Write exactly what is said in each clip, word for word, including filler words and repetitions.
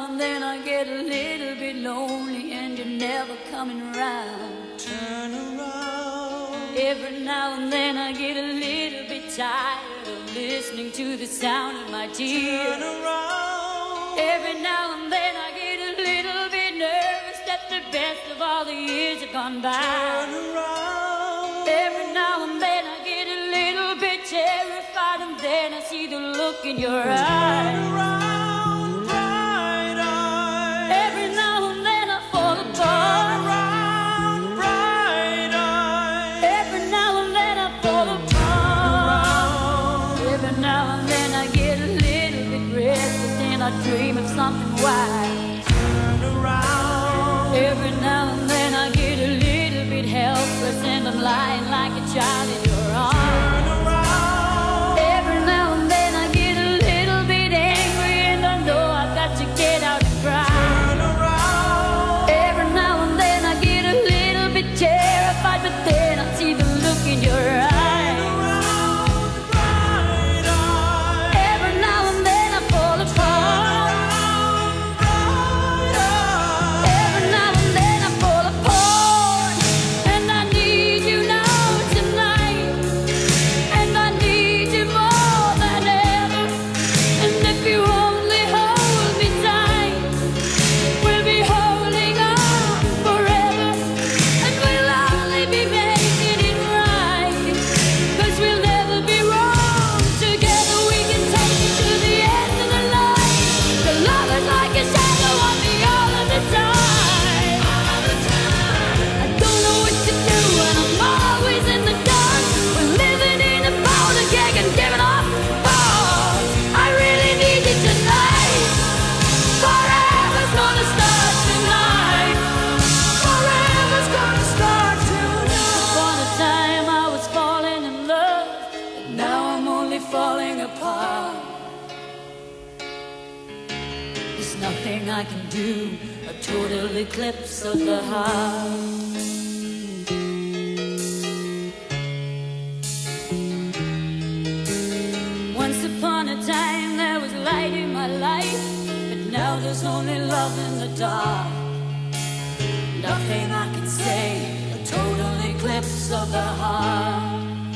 now and then I get a little bit lonely and you're never coming around. Turn around. Every now and then I get a little bit tired of listening to the sound of my tears. Turn around. Every now and then I get a little bit nervous that the best of all the years have gone by. Turn around. Every now and then I get a little bit terrified, and then I see the look in your eyes. Turn around, bright eyes. Every now and then I fall Turn apart. around, bright eyes. Every now and then I fall apart. Every now and then I get a little bit restless and I dream of something wild. Turn around. Every now and then I get a little bit helpless and I'm lying like a child in your arms. Turn around. Every now and then I get a little bit angry and I know I've got to get out and cry. Turn around. Every now and then I get a little bit terrified, but then I see the look in your eyes. Around, bright eyes. Every now and then I fall apart. Bright eyes. Every now and then I fall apart. And I need you now tonight. And I need you more than ever. And if you only hold me tight, we'll be holding on forever. And we'll only be making it right, 'cause we'll never be wrong. Together we can take it to the end of the line. The love is like a shadow on me all of the time. I don't know what to do and I'm always in the dark. We're living in a powder keg and giving off balls. I really need you tonight. Forever's gonna start tonight. Forever's gonna start tonight. Upon a time I was falling in love, but now I'm only falling apart. There's nothing I can do, a total eclipse of the heart. Once upon a time there was light in my life, but now there's only love in the dark. Nothing I can say, a total eclipse of the heart.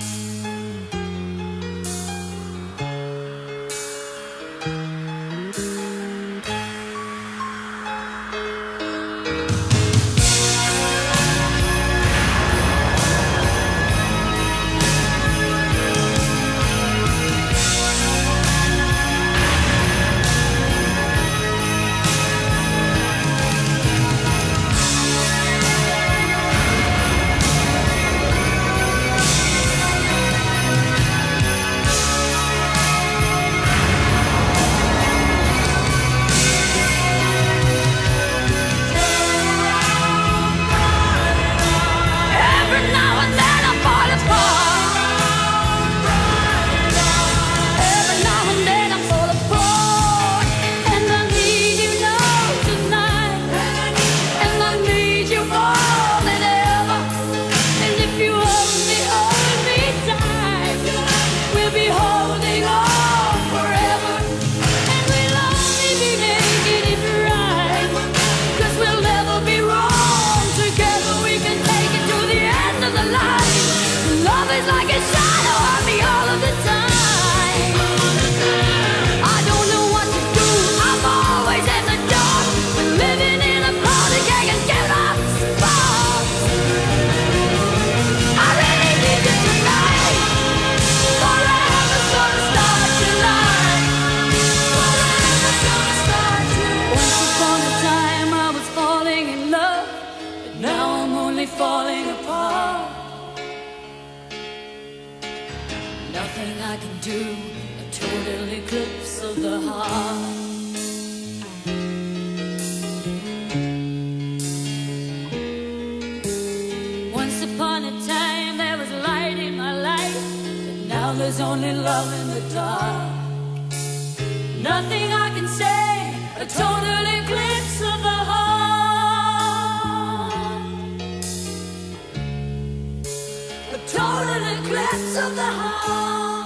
Every now and then I fall apart. Every now and then I fall apart. And I need you now tonight. And I need you more than ever. And if you only hold me tight, we'll be holding on forever. And we'll only be making it right, 'cause we'll never be wrong. Together we can take it to the end of the line. Love is like a shadow on me all of the time. I don't know what to do, I'm always in the dark. We're living in a powder keg and giving off sparks. I really need you tonight. Forever's gonna start tonight. Forever's gonna start tonight. Once upon a time I was falling in love, but now I'm only falling apart. Nothing I can do, a total eclipse of the heart. Once upon a time there was light in my life, but now there's only love in the dark. Nothing I can say, a total eclipse of the heart. A total eclipse of the heart.